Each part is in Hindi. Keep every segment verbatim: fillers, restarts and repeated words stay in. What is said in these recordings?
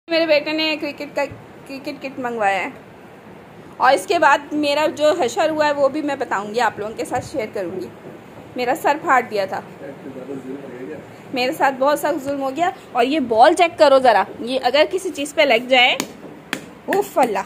मेरे बेटे ने क्रिकेट का क्रिकेट किट मंगवाया है और इसके बाद मेरा जो हशर हुआ है वो भी मैं बताऊंगी, आप लोगों के साथ शेयर करूंगी। मेरा सर फाड़ दिया था, मेरे साथ बहुत सख्त जुल्म हो गया। और ये बॉल चेक करो ज़रा, ये अगर किसी चीज़ पे लग जाए, उफ अल्लाह,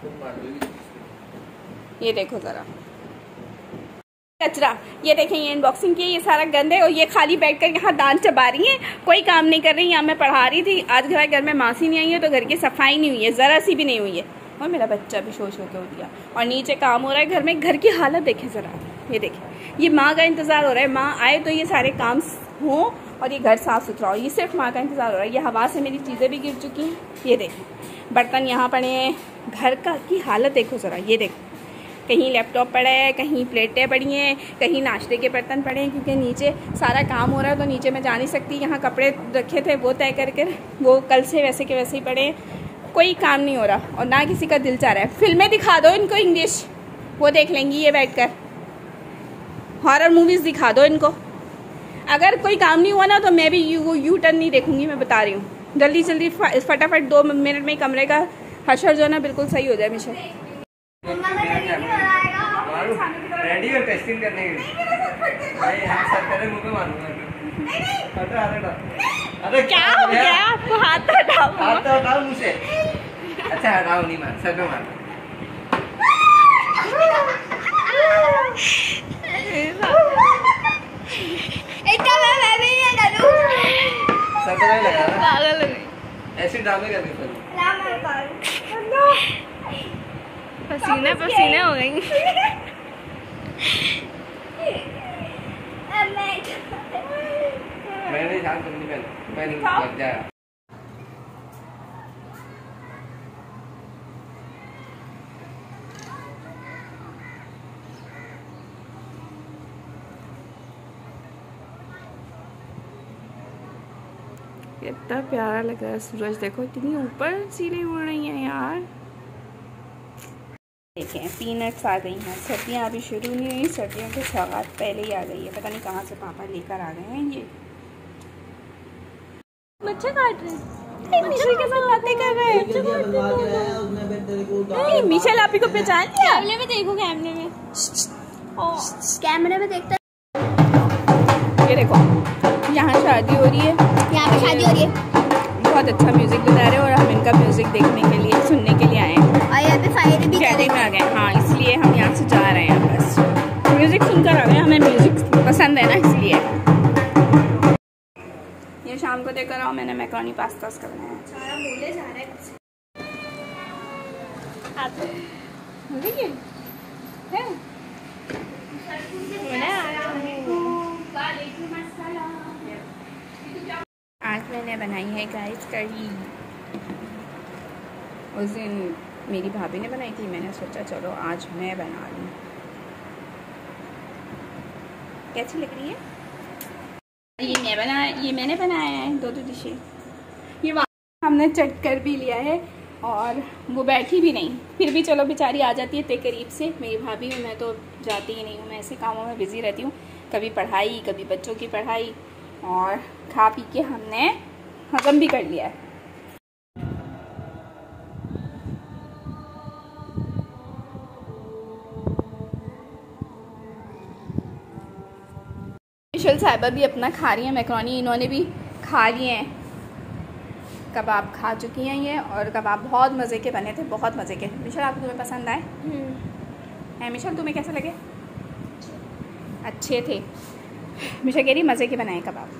ये देखो ज़रा कचरा। ये देखें, ये अनबॉक्सिंग की, ये सारा गंद है और ये खाली बैठकर यहाँ दांत चबा रही हैं, कोई काम नहीं कर रही। यहाँ मैं पढ़ा रही थी, आज घर घर में मासी नहीं आई है तो घर की सफाई नहीं हुई है, ज़रा सी भी नहीं हुई है। और मेरा बच्चा भी शोर शोर के उठ गया और नीचे काम हो रहा है घर में। घर की हालत देखें ज़रा, ये देखें, ये माँ का इंतज़ार हो रहा है, माँ आए तो ये सारे काम हों और ये घर साफ़ सुथरा हो। ये सिर्फ माँ का इंतज़ार हो रहा है। ये हवा से मेरी चीज़ें भी गिर चुकी हैं, ये देखें, बर्तन यहाँ पड़े हैं, घर का की हालत देखो ज़रा, ये देखो, कहीं लैपटॉप पड़ा है, कहीं प्लेटें पड़ी हैं, कहीं नाश्ते के बर्तन पड़े हैं, क्योंकि नीचे सारा काम हो रहा है तो नीचे मैं जा नहीं सकती। यहाँ कपड़े रखे थे वो तय करके वो कल से वैसे के वैसे ही पड़े हैं, कोई काम नहीं हो रहा और ना किसी का दिल चाह रहा है। फिल्में दिखा दो इनको इंग्लिश, वो देख लेंगी ये बैठकर। हॉरर मूवीज़ दिखा दो इनको। अगर कोई काम नहीं हुआ ना तो मैं भी यू यू टर्न नहीं देखूंगी, मैं बता रही हूँ। जल्दी जल्दी फटाफट दो मिनट में कमरे का हशर जो है ना बिल्कुल सही हो जाए। मिशा रेडी है टेस्टिंग करने के लिए। भाई हम सब तेरे मुंह पे मारूंगा। हटा हटा। अरे क्या हो गया आपको? हाथ हटाओ, हाथ हटाओ मुंह से। अच्छा हटाओ, नहीं मार, सर पे मार। इतना मैं मैं भी नहीं डालूं। सर पे नहीं लगा। पागल हो गई। ऐसे ड्रामे करके फिर। राम कर। पसीने पसीने हो गई। मैंने ध्यान करनी पहले पहले लग जाएगा। कितना प्यारा लग रहा है सूरज, देखो इतनी ऊपर सीढ़ी उड़ रही हैं यार। देखें पीनट्स आ गई हैं, सर्दियाँ अभी शुरू नहीं हुई, सर्दियों के सौगात पहले ही आ गई है। पता नहीं कहाँ से पापा लेकर आ गए हैं। ये मच्छर काट रहे हैं, मिशेल के साथ बातें कर रहे हैं। नहीं मिशेल आप ही को पहचान लिया? कैमरे में देखो, कैमरे में कैमरे में देखते। ये देखो यहाँ शादी हो रही है, यहाँ पे शादी हो रही है। बहुत अच्छा म्यूजिक बजा रहे हैं और हम इनका म्यूजिक देखने के लिए सुनने के लिए आए हैं। और यहाँ पे फायर भी कैदी में आ गए, हाँ इसलिए हम यहाँ से जा रहे हैं। बस म्यूजिक सुनकर आ गए, हमें म्यूजिक पसंद है ना इसलिए। ये शाम को देकर आओ, मैंने मैक्रोनी पास्ता करना है। सारा बोले जा रहे हैं। आज मैंने बनाई है गाइस कढ़ी। उस दिन मेरी भाभी ने बनाई थी, मैंने सोचा चलो आज मैं बना लूँ। कैसी लग रही है? ये मैं बना ये मैंने बनाया है दो दो डिशें। ये हमने चट कर भी लिया है और वो बैठी भी नहीं, फिर भी चलो बेचारी आ जाती है इतने करीब से। मेरी भाभी हूँ, मैं तो जाती ही नहीं हूँ, मैं ऐसे कामों में बिज़ी रहती हूँ, कभी पढ़ाई कभी बच्चों की पढ़ाई। और खा पी के हमने हजम भी कर लिया है। मिशेल साहिबा भी अपना खा रही हैं मैक्रोनी, इन्होंने भी खा लिए हैं। कबाब खा चुकी हैं ये, और कबाब बहुत मज़े के बने थे, बहुत मज़े के। मिशेल आपको तुम्हें पसंद आए हैं? मिशेल तुम्हें कैसे लगे? अच्छे थे। मिशेल कह रही मज़े के बनाए कबाब।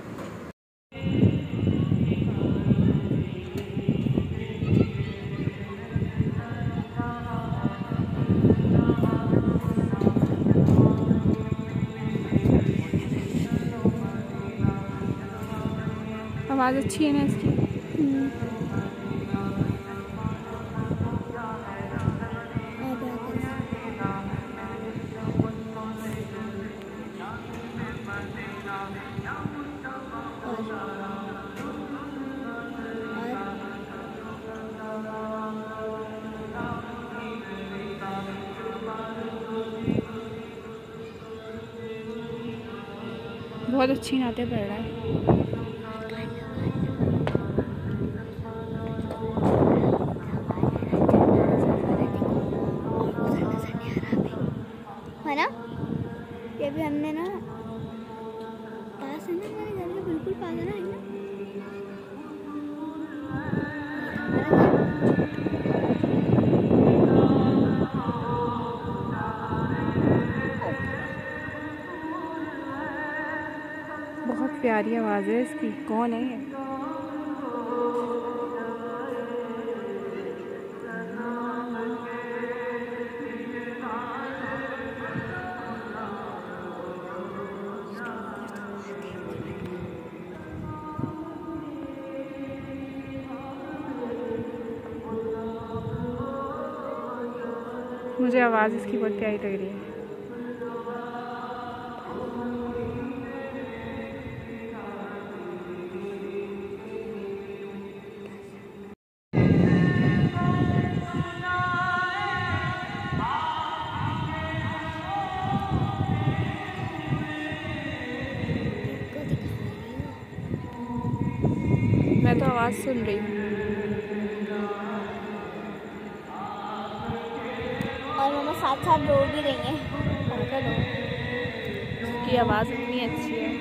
आवाज़ अच्छी है ना इसकी। बहुत अच्छी नाते पड़ रहा है। हमने ना पास है ना, हमारे घर में बिल्कुल पास है ना, है ना? बहुत प्यारी आवाज़ है इसकी। कौन है ये? मुझे आवाज़ इसकी बहुत प्यारी लग रही है। मैं तो आवाज़ सुन रही हूँ। और मम्मा साथ साथ रो भी रही हैं। उसकी आवाज़ इतनी अच्छी है।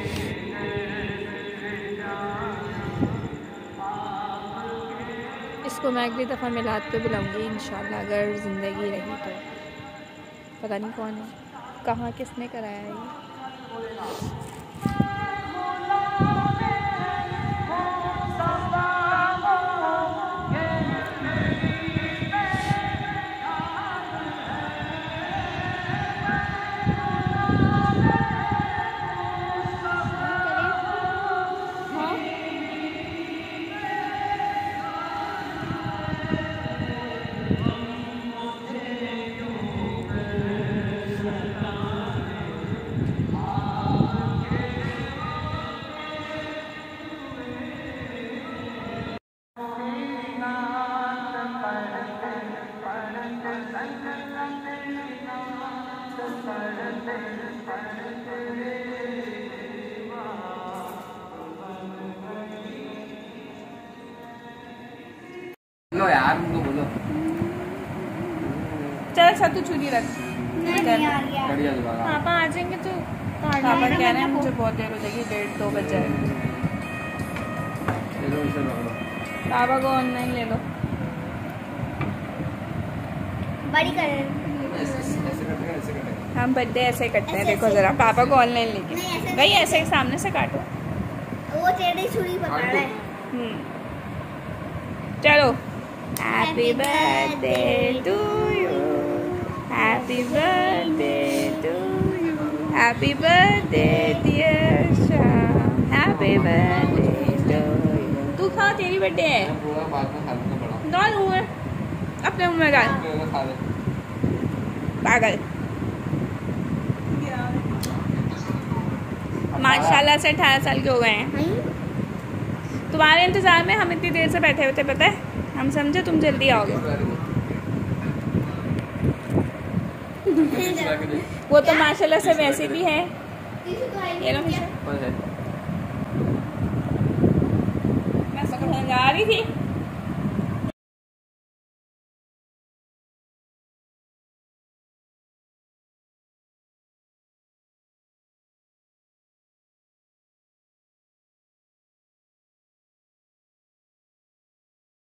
इसको मैं अगली दफ़ा मिलाद पे बुलाऊंगी इंशाल्लाह, अगर ज़िंदगी रही तो। पता नहीं कौन है, कहाँ, किसने कराया है ये। लो यार, उनको बोलो। चल सत्तू छुरी रख। नहीं आ गया। बढ़िया जुगाड़। पापा आ जाएंगे तो पापा कह रहे हैं मुझे बहुत देर हो जाएगी, डेढ़ दो बज जाएगी। चलो इसे पकड़ो। पापा को ऑनलाइन ले लो। बड़ी कर ऐसे ऐसे करते हैं, ऐसे करते हैं। हम बर्थडे ऐसे करते हैं। ऐसे- देखो ऐसे- जरा पापा को ऑनलाइन नहीं, लेके ऐसे भाई नहीं। ऐसे ही सामने से काटो। वो टेढ़ी छुरी पकड़ रहा है। हम्म चलो। Happy birthday to you, happy birthday to you, happy birthday dear Sham, happy birthday to you. तू खा, तेरी बर्थडे है। मैं पूरा बाद में खा लूंगा बड़ा। डाल मुँह में, अपने मुँह में डाल। मैं खा ले। पागल। माशाल्लाह से अठारह साल के हो गए हैं। तुम्हारे इंतजार में हम इतनी देर से बैठे हुए थे, पता है? हम समझे तुम जल्दी आओगे। वो तो माशाल्लाह से वैसे भी है। ये लो मुझे। कौन है? मैं समझ आ रही थी।